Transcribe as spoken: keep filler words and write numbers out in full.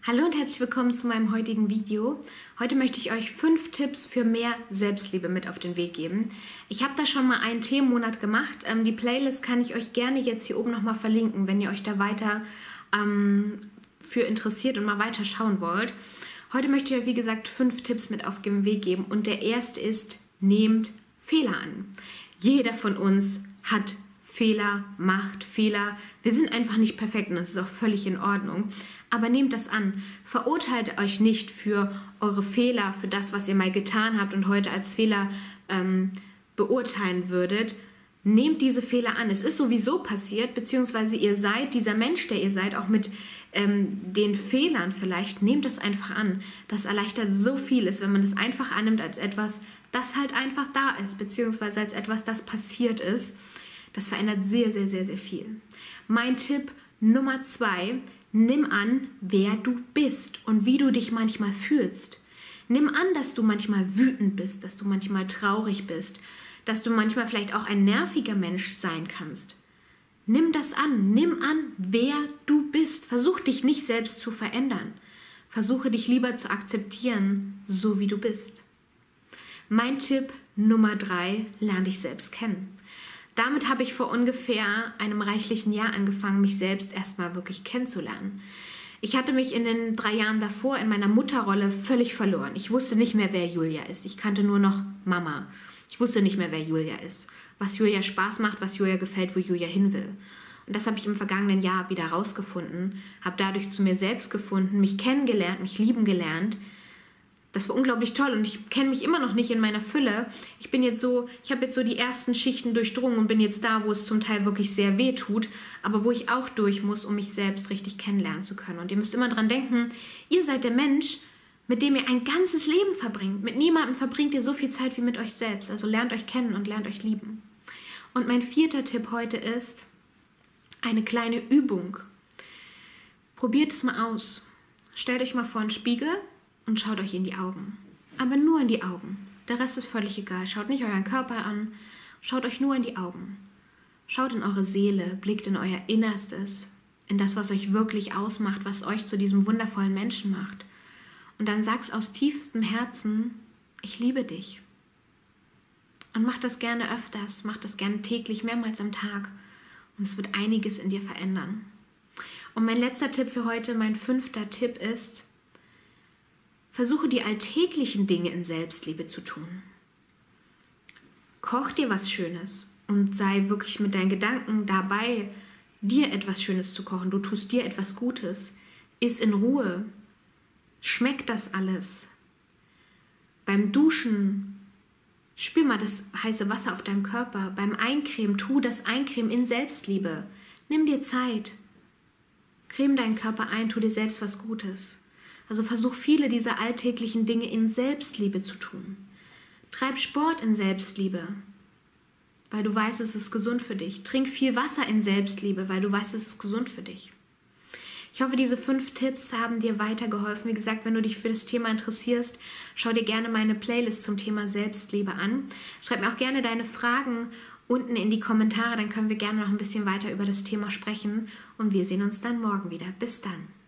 Hallo und herzlich willkommen zu meinem heutigen Video. Heute möchte ich euch fünf Tipps für mehr Selbstliebe mit auf den Weg geben. Ich habe da schon mal einen Themenmonat gemacht. Ähm, die Playlist kann ich euch gerne jetzt hier oben nochmal verlinken, wenn ihr euch da weiter ähm, für interessiert und mal weiter schauen wollt. Heute möchte ich euch, wie gesagt, fünf Tipps mit auf den Weg geben. Und der erste ist, nehmt Fehler an. Jeder von uns hat Fehler, macht Fehler. Wir sind einfach nicht perfekt und das ist auch völlig in Ordnung. Aber nehmt das an. Verurteilt euch nicht für eure Fehler, für das, was ihr mal getan habt und heute als Fehler ähm, beurteilen würdet. Nehmt diese Fehler an. Es ist sowieso passiert, beziehungsweise ihr seid dieser Mensch, der ihr seid, auch mit ähm, den Fehlern vielleicht. Nehmt das einfach an. Das erleichtert so vieles, wenn man das einfach annimmt als etwas, das halt einfach da ist, beziehungsweise als etwas, das passiert ist. Das verändert sehr, sehr, sehr, sehr viel. Mein Tipp Nummer zwei: Nimm an, wer du bist und wie du dich manchmal fühlst. Nimm an, dass du manchmal wütend bist, dass du manchmal traurig bist, dass du manchmal vielleicht auch ein nerviger Mensch sein kannst. Nimm das an, nimm an, wer du bist. Versuch dich nicht selbst zu verändern. Versuche dich lieber zu akzeptieren, so wie du bist. Mein Tipp Nummer drei: Lern dich selbst kennen. Damit habe ich vor ungefähr einem reichlichen Jahr angefangen, mich selbst erstmal wirklich kennenzulernen. Ich hatte mich in den drei Jahren davor in meiner Mutterrolle völlig verloren. Ich wusste nicht mehr, wer Julia ist. Ich kannte nur noch Mama. Ich wusste nicht mehr, wer Julia ist. Was Julia Spaß macht, was Julia gefällt, wo Julia hin will. Und das habe ich im vergangenen Jahr wieder rausgefunden, habe dadurch zu mir selbst gefunden, mich kennengelernt, mich lieben gelernt. Das war unglaublich toll und ich kenne mich immer noch nicht in meiner Fülle. Ich bin jetzt so, ich habe jetzt so die ersten Schichten durchdrungen und bin jetzt da, wo es zum Teil wirklich sehr weh tut, aber wo ich auch durch muss, um mich selbst richtig kennenlernen zu können. Und ihr müsst immer dran denken, ihr seid der Mensch, mit dem ihr ein ganzes Leben verbringt. Mit niemandem verbringt ihr so viel Zeit wie mit euch selbst. Also lernt euch kennen und lernt euch lieben. Und mein vierter Tipp heute ist eine kleine Übung. Probiert es mal aus. Stellt euch mal vor einen Spiegel und schaut euch in die Augen. Aber nur in die Augen. Der Rest ist völlig egal. Schaut nicht euren Körper an. Schaut euch nur in die Augen. Schaut in eure Seele, blickt in euer Innerstes, in das, was euch wirklich ausmacht, was euch zu diesem wundervollen Menschen macht. Und dann sag's aus tiefstem Herzen, ich liebe dich. Und macht das gerne öfters, macht das gerne täglich, mehrmals am Tag. Und es wird einiges in dir verändern. Und mein letzter Tipp für heute, mein fünfter Tipp ist, versuche die alltäglichen Dinge in Selbstliebe zu tun. Koch dir was Schönes und sei wirklich mit deinen Gedanken dabei, dir etwas Schönes zu kochen. Du tust dir etwas Gutes. Iss in Ruhe. Schmeckt das alles. Beim Duschen spür mal das heiße Wasser auf deinem Körper. Beim Eincremen, tu das Eincremen in Selbstliebe. Nimm dir Zeit. Creme deinen Körper ein, tu dir selbst was Gutes. Also versuch viele dieser alltäglichen Dinge in Selbstliebe zu tun. Treib Sport in Selbstliebe, weil du weißt, es ist gesund für dich. Trink viel Wasser in Selbstliebe, weil du weißt, es ist gesund für dich. Ich hoffe, diese fünf Tipps haben dir weitergeholfen. Wie gesagt, wenn du dich für das Thema interessierst, schau dir gerne meine Playlist zum Thema Selbstliebe an. Schreib mir auch gerne deine Fragen unten in die Kommentare, dann können wir gerne noch ein bisschen weiter über das Thema sprechen. Und wir sehen uns dann morgen wieder. Bis dann.